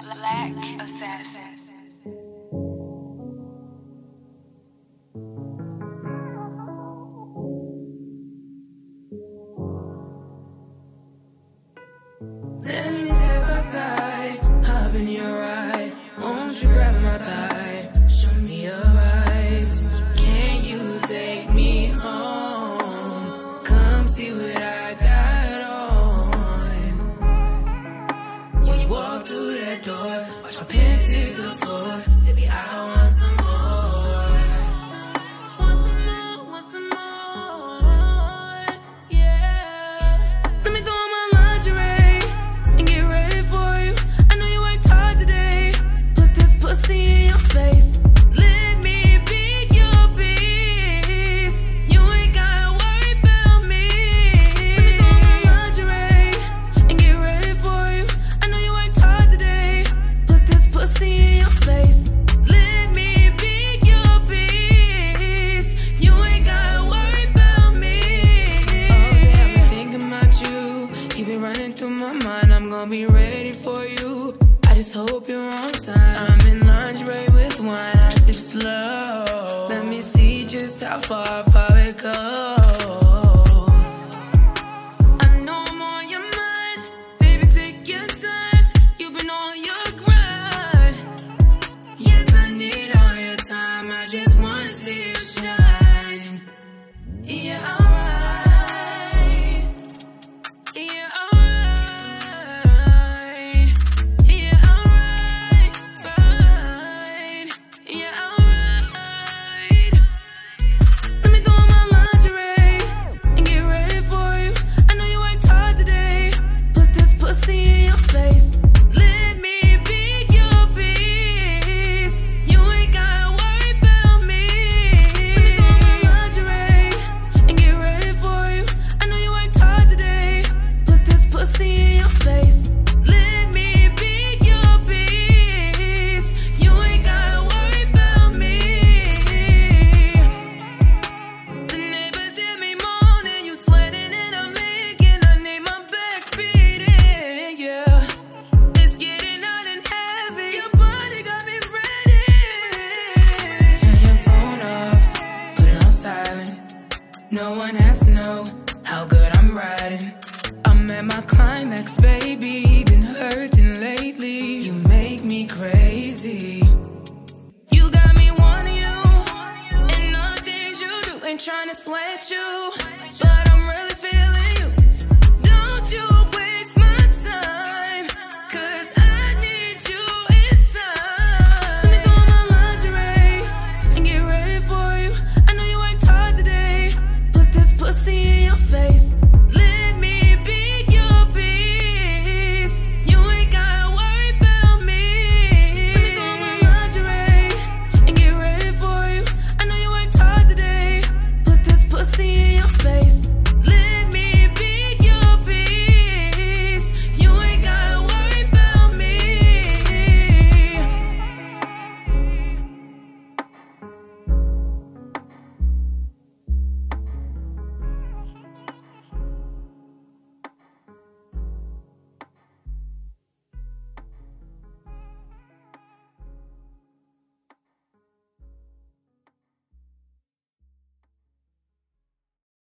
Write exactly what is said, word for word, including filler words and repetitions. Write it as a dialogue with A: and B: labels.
A: Black Assassin.
B: Let me step outside, hop in your ride. Won't you grab my thigh, show me a vibe. Can you take me home? Come see what I got on. When you walk through that door, watch my pants hit the floor. Baby, I want some more. Want some more, want some more. Yeah. Let me throw on my lingerie and get ready for you. I know you worked hard today. Put this pussy in your face. Let me be your peace. You ain't gotta worry about me. Let me throw on my lingerie and get ready for you. I know you worked hard today. Put this pussy in your face. Let me be your peace. You ain't gotta worry about me. All day I've been thinking about you. Keep it running through my mind. I'm gonna be ready for you. I just hope you're on time. I'm in lingerie with wine. I sip slow. Let me see just how far, far it goes. I know I'm on your mind. Baby, take your time. You've been on your grind. Yes, I need all your time. I just wanna see you shine. Yeah, alright. Yeah, alright. Yeah, alright. Right. Yeah, alright. Let me throw on my lingerie and get ready for you. I know you worked hard today. Put this pussy in your face. Let me be your peace. You ain't gotta worry about me. Let me throw on my lingerie and get ready for you. I know you worked hard today. Put this pussy in your face. Let me be your peace. You ain't gotta worry about me. The neighbors hear me moaning, you sweating and I'm leaking. I need my back beating, yeah. It's getting hot and heavy. Your body got me ready. Turn your phone off, put it on silent. No one has to know how good I'm riding. I'm at my climax, baby.